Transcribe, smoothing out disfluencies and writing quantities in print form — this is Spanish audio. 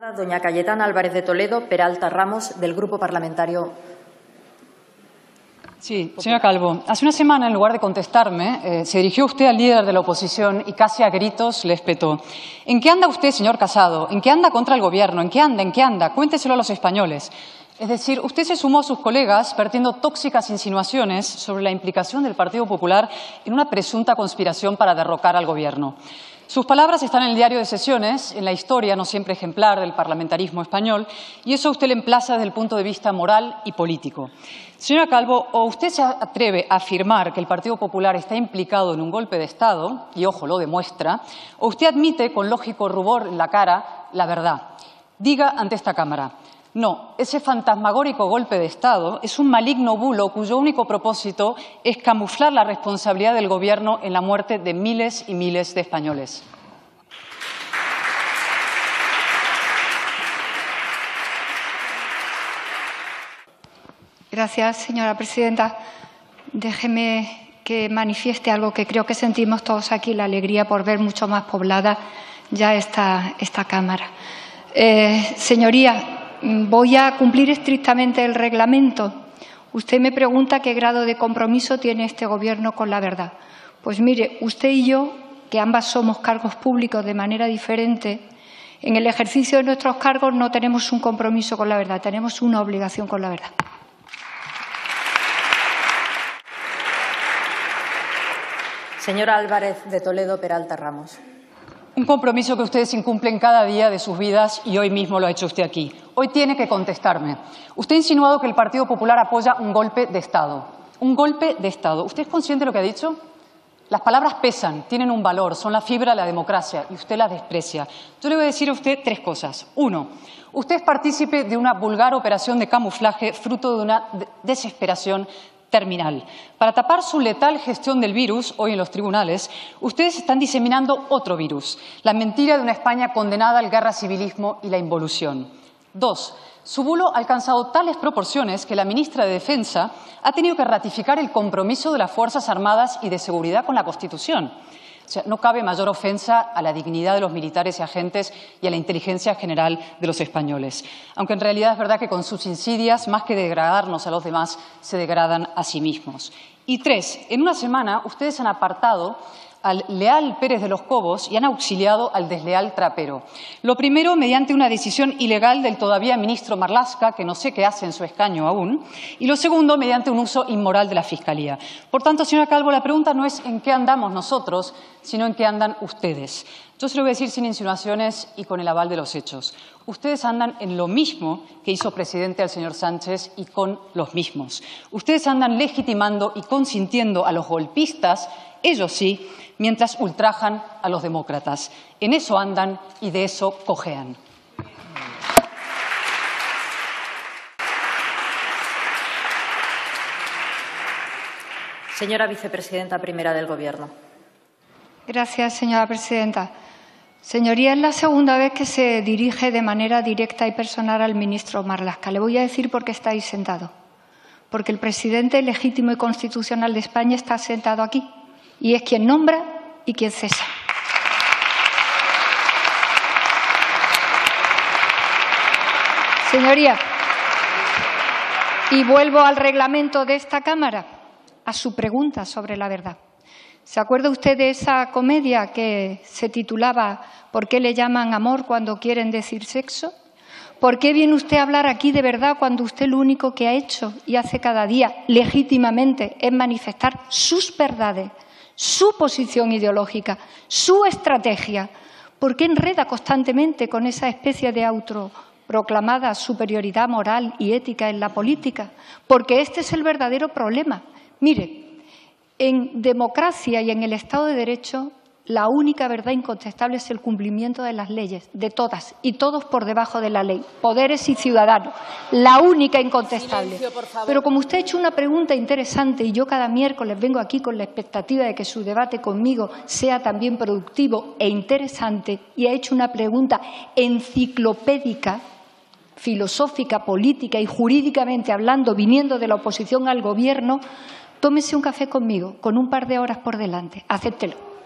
Doña Cayetana Álvarez de Toledo Peralta Ramos, del Grupo Parlamentario. Sí, señora Calvo, hace una semana, en lugar de contestarme, se dirigió usted al líder de la oposición y casi a gritos le espetó. ¿En qué anda usted, señor Casado? ¿En qué anda contra el Gobierno? ¿En qué anda? ¿En qué anda? Cuénteselo a los españoles. Es decir, usted se sumó a sus colegas vertiendo tóxicas insinuaciones sobre la implicación del Partido Popular en una presunta conspiración para derrocar al Gobierno. Sus palabras están en el diario de sesiones, en la historia no siempre ejemplar del parlamentarismo español, y eso usted le emplaza desde el punto de vista moral y político. Señora Calvo, o usted se atreve a afirmar que el Partido Popular está implicado en un golpe de Estado, y ojo, lo demuestra, o usted admite con lógico rubor en la cara la verdad. Diga ante esta Cámara: no, ese fantasmagórico golpe de Estado es un maligno bulo cuyo único propósito es camuflar la responsabilidad del Gobierno en la muerte de miles y miles de españoles. Gracias, señora presidenta. Déjeme que manifieste algo que creo que sentimos todos aquí, la alegría por ver mucho más poblada ya esta Cámara. Señoría, voy a cumplir estrictamente el reglamento. Usted me pregunta qué grado de compromiso tiene este Gobierno con la verdad. Pues mire, usted y yo, que ambas somos cargos públicos de manera diferente, en el ejercicio de nuestros cargos no tenemos un compromiso con la verdad, tenemos una obligación con la verdad. Señora Álvarez de Toledo Peralta Ramos. Un compromiso que ustedes incumplen cada día de sus vidas y hoy mismo lo ha hecho usted aquí. Hoy tiene que contestarme. Usted ha insinuado que el Partido Popular apoya un golpe de Estado. Un golpe de Estado. ¿Usted es consciente de lo que ha dicho? Las palabras pesan, tienen un valor, son la fibra de la democracia y usted las desprecia. Yo le voy a decir a usted tres cosas. Uno, usted es partícipe de una vulgar operación de camuflaje fruto de una desesperación terminal. Para tapar su letal gestión del virus, hoy en los tribunales, ustedes están diseminando otro virus, la mentira de una España condenada al guerra civilismo y la involución. Dos, su bulo ha alcanzado tales proporciones que la ministra de Defensa ha tenido que ratificar el compromiso de las Fuerzas Armadas y de Seguridad con la Constitución. O sea, no cabe mayor ofensa a la dignidad de los militares y agentes y a la inteligencia general de los españoles. Aunque en realidad es verdad que con sus insidias, más que degradarnos a los demás, se degradan a sí mismos. Y tres, en una semana ustedes han apartado al leal Pérez de los Cobos y han auxiliado al desleal Trapero. Lo primero, mediante una decisión ilegal del todavía ministro Marlaska, que no sé qué hace en su escaño aún, y lo segundo, mediante un uso inmoral de la Fiscalía. Por tanto, señora Calvo, la pregunta no es en qué andamos nosotros, sino en qué andan ustedes. Yo se lo voy a decir sin insinuaciones y con el aval de los hechos. Ustedes andan en lo mismo que hizo presidente al señor Sánchez y con los mismos. Ustedes andan legitimando y consintiendo a los golpistas, ellos sí, mientras ultrajan a los demócratas. En eso andan y de eso cojean. Señora vicepresidenta primera del Gobierno. Gracias, señora presidenta. Señoría, es la segunda vez que se dirige de manera directa y personal al ministro Marlaska. Le voy a decir por qué está ahí sentado. Porque el presidente legítimo y constitucional de España está sentado aquí y es quien nombra y quien cesa. Señoría, y vuelvo al reglamento de esta Cámara, a su pregunta sobre la verdad. ¿Se acuerda usted de esa comedia que se titulaba ¿Por qué le llaman amor cuando quieren decir sexo? ¿Por qué viene usted a hablar aquí de verdad cuando usted lo único que ha hecho y hace cada día legítimamente es manifestar sus verdades, su posición ideológica, su estrategia? ¿Por qué enreda constantemente con esa especie de autoproclamada superioridad moral y ética en la política? Porque este es el verdadero problema. Mire, en democracia y en el Estado de Derecho, la única verdad incontestable es el cumplimiento de las leyes, de todas y todos por debajo de la ley, poderes y ciudadanos, la única incontestable. Silencio, por favor. Pero como usted ha hecho una pregunta interesante y yo cada miércoles vengo aquí con la expectativa de que su debate conmigo sea también productivo e interesante y ha hecho una pregunta enciclopédica, filosófica, política y jurídicamente hablando, viniendo de la oposición al Gobierno, tómese un café conmigo, con un par de horas por delante, acéptelo.